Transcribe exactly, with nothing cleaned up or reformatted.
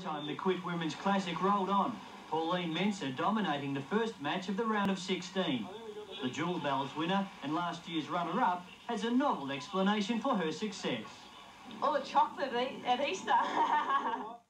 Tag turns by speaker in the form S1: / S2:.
S1: time, the Quick Women's Classic rolled on. Pauline Mensah dominating the first match of the round of sixteen. The Jewel Bells winner and last year's runner-up has a novel explanation for her success.
S2: All the chocolate at Easter.